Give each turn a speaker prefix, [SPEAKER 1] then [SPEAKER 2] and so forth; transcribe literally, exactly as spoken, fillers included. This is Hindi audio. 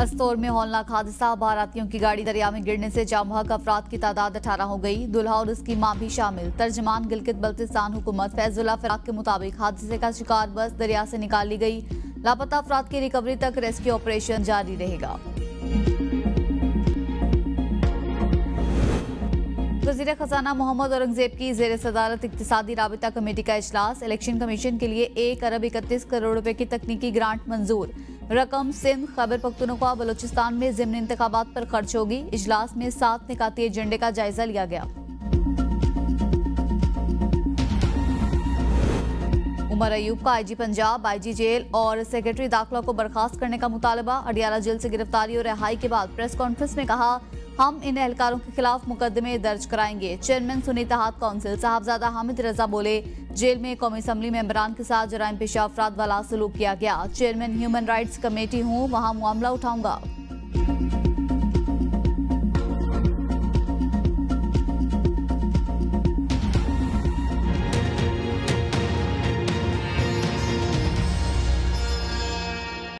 [SPEAKER 1] अस्तौर में हौलनाक हादसा, बारातियों की गाड़ी दरिया में गिरने से जामहक अफराद की तादाद अठारह हो गई। दुल्हा और उसकी मां भी शामिल। तर्जमान गिलगित बल्तिस्तान हुकूमत फैजुल्लाह फिराक के मुताबिक हादसे का शिकार बस दरिया से निकाल ली गई। लापता अफराद की रिकवरी तक रेस्क्यू ऑपरेशन जारी रहेगा। वज़ीर खजाना मोहम्मद औरंगजेब की ज़ेर सदारत इक्तिसादी राबिता कमेटी का इजलास। इलेक्शन कमीशन के लिए एक अरब इकतीस करोड़ रुपए की तकनीकी ग्रांट मंजूर। रकम सिंध, खैबर पख्तूनख्वा, बलोचिस्तान में ज़िमनी इंतखाबात पर खर्च होगी। इजलास में सात निकाती एजेंडे का जायजा लिया गया। उमर अयूब का आईजी पंजाब, आईजी जेल और सेक्रेटरी दाखिला को बर्खास्त करने का मुतालबा। अडियाला जेल से गिरफ्तारी और रिहाई के बाद प्रेस कॉन्फ्रेंस में कहा, हम इन एहलकारों के खिलाफ मुकदमे दर्ज कराएंगे। चेयरमैन सुन्नी इत्तेहाद काउंसिल साहबजादा हामिद रजा बोले, जेल में कौमी असम्बली मेंबरान के साथ जराइम पेशा अफराद वाला सलूक किया गया। चेयरमैन ह्यूमन राइट्स कमेटी हूँ, वहाँ मामला उठाऊंगा।